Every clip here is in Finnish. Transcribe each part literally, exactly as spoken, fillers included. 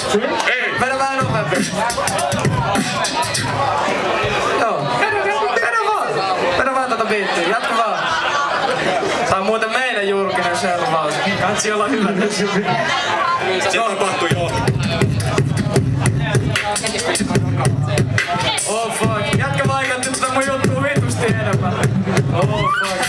Ei! Vedä vähän nopeampi. Joo. Vedä vaan. Vedä vaan tätä biittiä. Jatka vaan. Tää on muuten meidän julkinen servaus. Kansi olla hyvä tässä. Se tapahtui joo. Oh fuck. Jatka vaikutti tätä mun juttua vitusti enemmän. Oh fuck.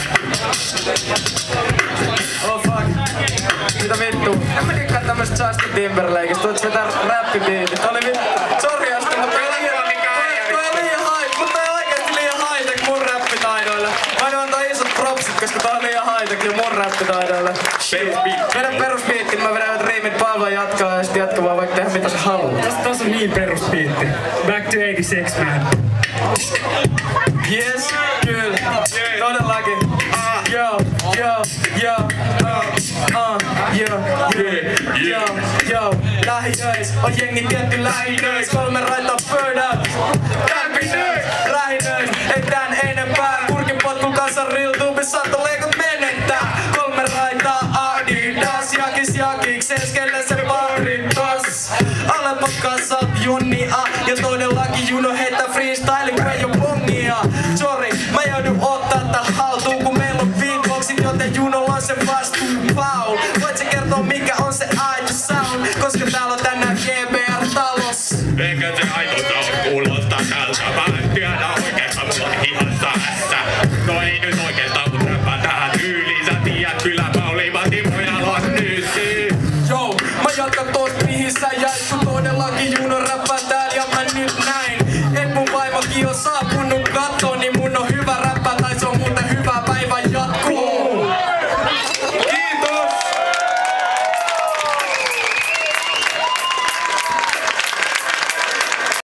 Oh fuck. Mitä vittu? En mä tykkää tämmöstä Justin Timberlakeista. Tuot vetää räppibiitit. Tää oli vittu. Sori Asti, mutta toi on liian liian high. Mutta toi on oikeesti liian high-tech mun räppitaidoille. Mä en antaa isot propsit, koska tää on liian high-tech mun räppitaidoille. Vedä perusbiitti, mä vedän nyt riimit Pablo jatkaa ja sit jatkaa vaan vaikka tehdä mitä sä haluat. Tästä taas on niin perusbiitti. Back to eighty-six man. Yes, kyllä. Todellakin. Yo, yo, yo, uh, uh, yo, yo, yo, yo. Lähiöis on jengi tietty lähinöis. Kolme raitaa pöydän. Kämpinöis, lähinöis. Ei tän enempää. Kurkipotku kanssa riltuu, saatto leikot menettää. Kolme raitaa Adidas, jakis jakikseen, kelle se pari tos. Alepot kanssa junnia. Ja todellakin Juno heittää freestyle, kun ei oo bongia. Sorry, mä joudun ottaa tää haltuun, kun meillä on beatboxit, joten Junolla on se vastuu Paul. Voit sä kertoa mikä on se aito sound, koska täällä on tänään G B R-talos. Eikä se aito sound kuulostaa tältä, mä en tiedä oikeastaan mulla ihan säässä. No ei nyt oikeastaan kun räppää tähän tyyliin, sä tiedät kyllä mä olin Matti Mojalan nysi. Joo, mä jatkan tosta mihin sä jäit.